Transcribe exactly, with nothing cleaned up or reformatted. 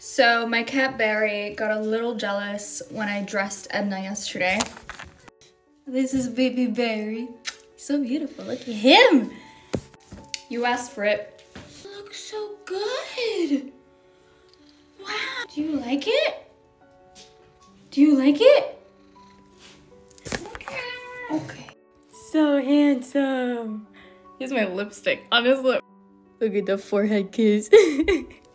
So my cat Barry got a little jealous when I dressed Edna yesterday. This is baby Barry. He's so beautiful, look at him. You asked for it. It looks so good. Wow, do you like it? Do you like it? Okay. So handsome. Here's my lipstick on his lip. Look at the forehead kiss.